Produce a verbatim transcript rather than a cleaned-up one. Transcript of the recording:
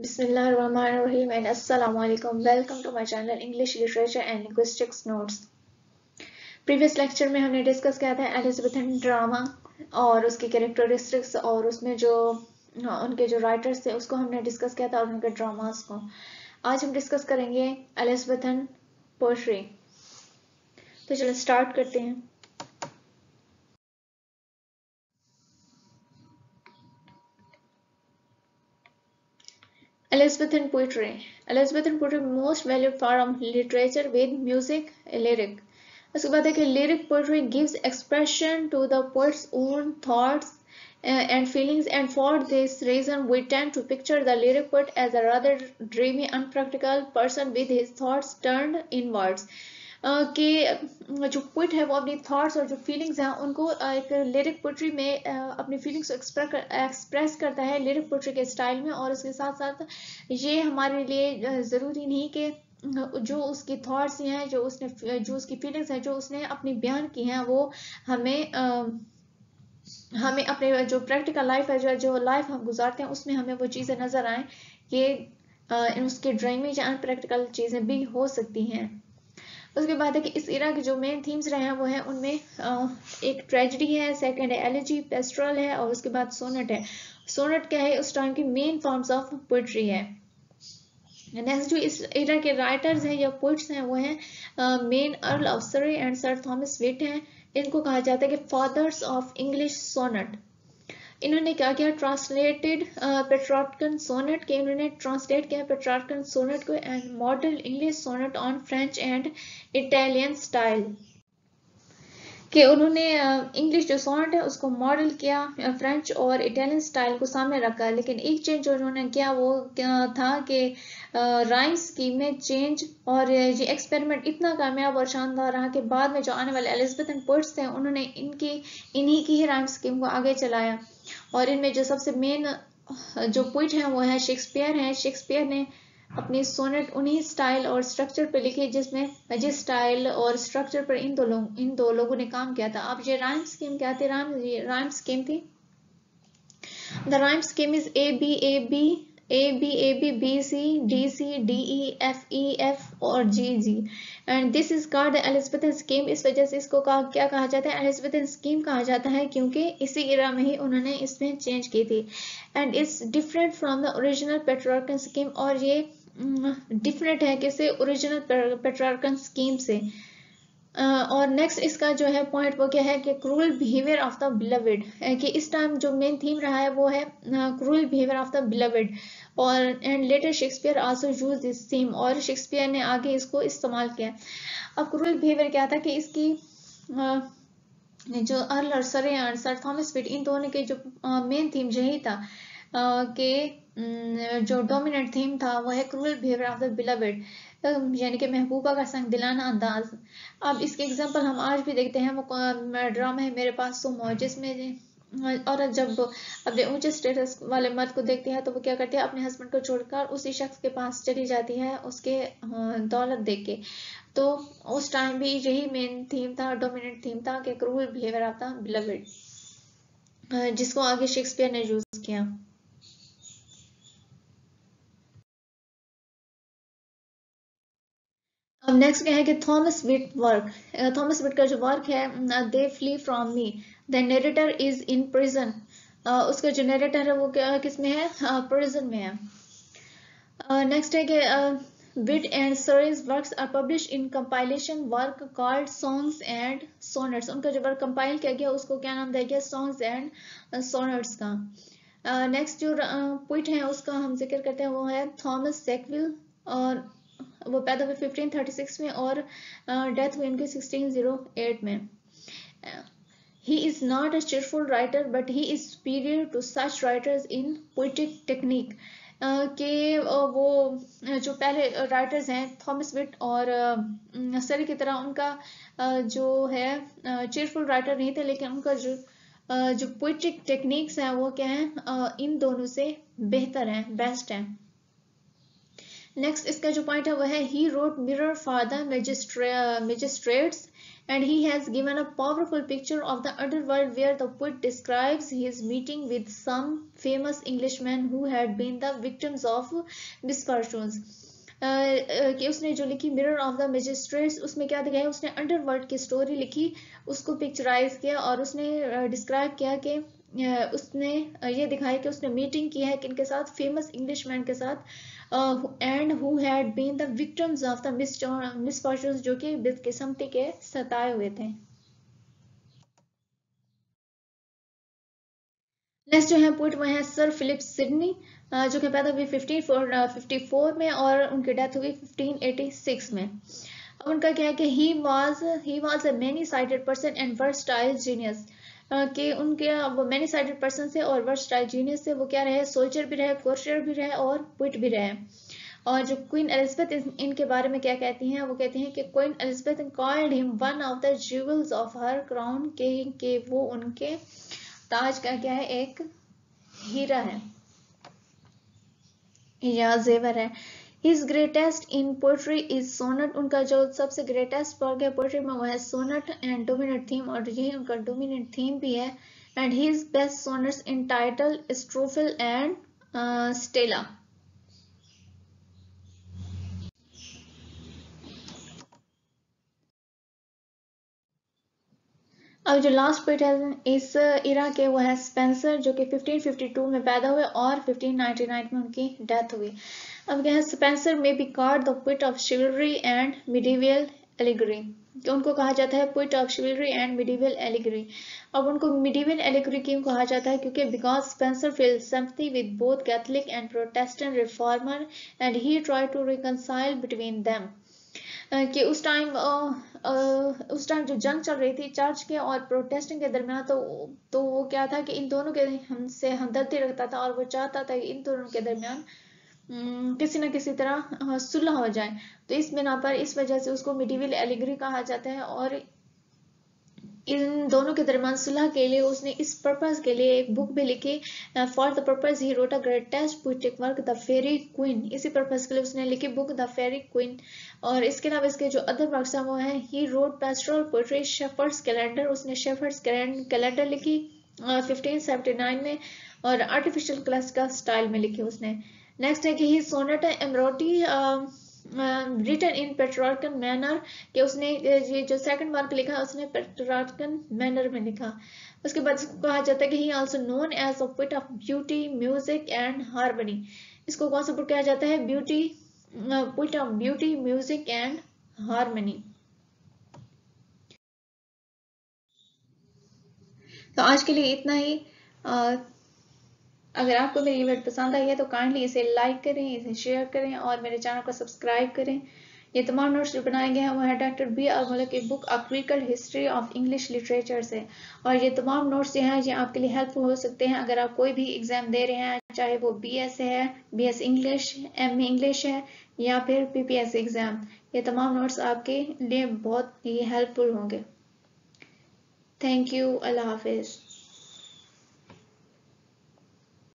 Bismillahirrahmanirrahim and Assalamu alaikum. Welcome to my channel English Literature and Linguistics Notes. Previous lecture में हमने discuss किया था Elizabethan drama और उसकी कैरेक्टरिस्टिक्स और उसमें जो उनके जो राइटर्स थे उसको हमने डिस्कस किया था और उनके ड्रामास को. आज हम डिस्कस करेंगे एलिजाबेथन पोएट्री. तो चलो स्टार्ट करते हैं. Elizabethan poetry. Elizabethan poetry most valued form of literature with music, lyric. उसके बाद है कि lyric poetry gives expression to the poet's own thoughts uh, and feelings, and for this reason we tend to picture the lyric poet as a rather dreamy, unpractical person with his thoughts turned inwards. Uh, कि जो poet है वो अपनी thoughts और जो feelings हैं उनको एक लिरिक पोइट्री में अपनी फीलिंग्स को एक्सप्रेस करता है लिरिक पोइट्री के स्टाइल में. और उसके साथ साथ ये हमारे लिए ज़रूरी नहीं कि जो उसकी थॉट्स हैं, जो उसने जो उसकी फीलिंग्स हैं, जो उसने अपनी बयान की हैं, वो हमें आ, हमें अपने जो प्रैक्टिकल लाइफ है, जो जो लाइफ हम गुजारते हैं, उसमें हमें वो चीज़ें नज़र आएँ कि उसके ड्राइंग में अनप्रैक्टिकल चीज़ें भी हो सकती हैं. उसके बाद है कि इस इरा के जो मेन थीम्स रहे हैं वो है उनमें एक ट्रेजेडी है, सेकंड है एलिजी, पेस्ट्रल है और उसके बाद सोनेट है. सोनेट क्या है? उस टाइम की मेन फॉर्म्स ऑफ पोइट्री है. नेक्स्ट जो इस इरा के राइटर्स हैं या पोइट्स हैं वो हैं main Earl of Surrey and Sir Thomas Wyatt हैं. इनको कहा जाता है कि फादर्स ऑफ इंग्लिश सोनेट. इन्होंने क्या किया? ट्रांसलेटेड पेट्रार्कन सोनेट के इन्होंने ट्रांसलेट किया पेट्रार्कन सोनेट को and model English sonnet on French and Italian style. कि उन्होंने इंग्लिश uh, जो सोनेट है उसको मॉडल किया फ्रेंच और इटालियन स्टाइल को सामने रखा. लेकिन एक चेंज जो उन्होंने किया वो क्या था कि राइम स्कीम में चेंज, और ये एक्सपेरिमेंट इतना कामयाब और शानदार रहा कि बाद में जो आने वाले एलिजाबेथन पोइट्स थे उन्होंने इनकी इन्हीं की ही राइम स्कीम को आगे चलाया. और इनमें जो सबसे मेन जो पोइट हैं वो है शेक्सपियर हैं. शेक्सपियर ने अपनी सोनेट उन्हीं स्टाइल और स्ट्रक्चर पर लिखी जिसमें जिस स्टाइल और स्ट्रक्चर पर इन दो लोग इन दो लोगों ने काम किया था. अब ये राइम स्कीम क्या थी? राइम राइम स्कीम थी the rhyme scheme is A B A B A B A B B C D C D E F E F और G G and this is called the Elizabethan scheme. इस वजह से इसको कहा क्या कहा जाता है? एलिजाबेथन स्कीम कहा जाता है क्योंकि इसी इरा में ही उन्होंने इसमें चेंज की थी. And it's different from the original Petrarchan scheme. और ये डिफरेंट है किसी ओरिजिनल पेट्रार्कन स्कीम से. uh, और नेक्स्ट इसका जो है पॉइंट वो क्या है कि cruel behaviour of the beloved. कि इस टाइम जो मेन थीम रहा है वो है cruel behaviour of the beloved. और and later Shakespeare also use this theme. और शेक्सपियर ने आगे इसको इस्तेमाल किया. अब क्रूअल बिहेवियर क्या था कि इसकी uh, जो अर्ल और सर और सर थॉमस विट इन दोनों के जो मेन uh, थीम यही था uh, कि जो डोमिनेंट थीम था वो है cruel behaviour of the beloved, यानी कि महबूबा का संग दिलाना अंदाज. अब इसके एग्जांपल हम आज भी देखते हैं. वो ड्रामा है मेरे पास तुम हो, जिसमें औरत जब अपने ऊंचे स्टेटस वाले मर्द को देखती है तो वो क्या करती है? अपने हस्बैंड को छोड़कर उसी शख्स के पास चली जाती है उसके दौलत देख के. तो उस टाइम भी यही मेन थीम था, डोमिनेंट थीम था कि cruel behaviour of the beloved, जिसको आगे शेक्सपियर ने यूज किया. अब नेक्स्ट क्या है कि Thomas Wyatt work. Thomas Wyatt का जो वर्क है they flee from me, the narrator is in prison. उसका जो नरेटर है वो क्या किस में है? प्रिजन uh, में है. नेक्स्ट uh, है कि Wyatt and Surrey's works are publish in compilation work called songs and sonnets. उनका जो वर्क कंपाइल किया गया उसको क्या नाम दिया गया? सॉन्ग्स एंड सोनेट्स का. नेक्स्ट uh, जो पोइट uh, है उसका हम जिक्र करते हैं वो है थॉमस सेकविल. और वो पैदा हुए फिफ्टीन थर्टी सिक्स में और डेथ हुई उनकी सिक्सटीन ओ एट में. He is not a cheerful writer but he is superior to such writers in poetic technique. uh, कि uh, वो जो पहले राइटर्स हैं थॉमस विट और uh, सर की तरह उनका uh, जो है चीयरफुल uh, राइटर नहीं थे, लेकिन उनका जो uh, जो पोइट्रिक टेक्निक्स हैं वो क्या है? uh, इन दोनों से बेहतर हैं, बेस्ट हैं. नेक्स्ट इसका जो पॉइंट है वो है he wrote mirror for the magistrates and he has given a powerful picture of the underworld where the poet describes his meeting with some famous Englishmen who had been the victims of misfortunes. uh, कि उसने जो लिखी mirror of the magistrates, उसमें क्या दिखाया, उसने underworld की story लिखी, उसको पिक्चराइज किया और उसने डिस्क्राइब किया कि उसने ये दिखाया कि उसने मीटिंग की है किनके साथ, फेमस इंग्लिशमैन के साथ, and who had been the victims of the misfortunes, जो कि बदकिस्मती के सताए हुए थे। नेक्स्ट जो है पोइट वो है सर फिलिप सिडनी, जो कि पैदा हुए फिफ्टीन फिफ्टी फोर में और उनकी डेथ हुई फिफ्टीन एटी सिक्स में। अब उनका क्या है कि he was he was a many sided person and versatile genius, कि उनके वो मैनी साइडेड पर्सन से और वर्सटाइल जीनियस से वो क्या रहे, सोल्जर भी रहे, कोर्टियर भी रहे और पोइट भी रहे। और जो क्वीन एलिजाबेथ इनके बारे में क्या कहती हैं, वो कहती हैं कि queen Elizabeth called him one of the jewels of her crown, के, के वो उनके ताज का क्या है, एक हीरा है या जेवर है। His greatest in poetry is sonnet, उनका जो सबसे ग्रेटेस्ट वर्क है पोएट्री में वो है सोनेट एंड डोमिनेट थीम, और यही उनका डोमिनेट थीम भी है। And his best sonnets in title Astrophel and Stella. अब जो लास्ट पोइट है इस इरा के वो है स्पेंसर, जो कि फिफ्टीन फिफ्टी टू में पैदा हुए और फिफ्टीन नाइंटी नाइन में उनकी डेथ हुई। अब क्या है, स्पेंसर में be called the poet of chivalry and medieval allegory, उनको कहा जाता है poet of chivalry and medieval allegory. अब उनको मिडिवल एलिगरी क्यों कहा जाता है, क्योंकि because Spenser feel sympathy with both Catholic and Protestant reformer and he try to reconcile between them, कि उस टाइम उस टाइम जो जंग चल रही थी चर्च के और प्रोटेस्टेंट के दरमियान, तो तो वो क्या था कि इन दोनों के हमसे हमदर्दी रखता था और वो चाहता था कि इन दोनों के दरमियान किसी न किसी तरह सुलह हो जाए। तो इस बिना पर इस वजह से उसको मिडिवल एलिगरी कहा जाता है। और इन दोनों के दरमियान सुलह के लिए उसने इस पर्पस के लिए एक बुक भी लिखी, for the purpose he wrote a greatest poetic work the Faerie Queene, इसी पर्पस के लिए उसने लिखी बुक द फेरी क्वीन। और इसके अलावा इसके जो अदर वर्क्स हैं वो है he wrote pastoral poetry Shepherd's Calendar, उसने शेफर्ड्स कैलेंडर लिखी फिफ्टीन सेवेंटी नाइन में और आर्टिफिशियल क्लासिकल स्टाइल में लिखी उसने। नेक्स्ट है कि he sonnet embroidery written in Petrarchan manner, कि उसने ये जो सेकंड वर्क लिखा उसने पेट्रार्कन मैनर में लिखा। उसके बाद कहा जाता है कि he also known as a poet of beauty music and harmony, इसको कौन सा कहा जाता है, beauty poet of beauty music and harmony. तो आज के लिए इतना ही। uh, अगर आपको मेरी वीडियो पसंद आई है तो काइंडली इसे लाइक करें, इसे शेयर करें और मेरे चैनल को सब्सक्राइब करें। ये तमाम नोट्स जो बनाए गए हैं वो है डॉक्टर बी आर मलिक की book a critical history of English literature से। और ये तमाम नोट्स जो हैं ये आपके लिए हेल्पफुल हो सकते हैं अगर आप कोई भी एग्जाम दे रहे हैं, चाहे वो बी एस है, B S English, M A English है या फिर पी पी एस एग्जाम। ये तमाम नोट्स आपके लिए बहुत ही हेल्पफुल होंगे। Thank you. अल्लाह हाफिज।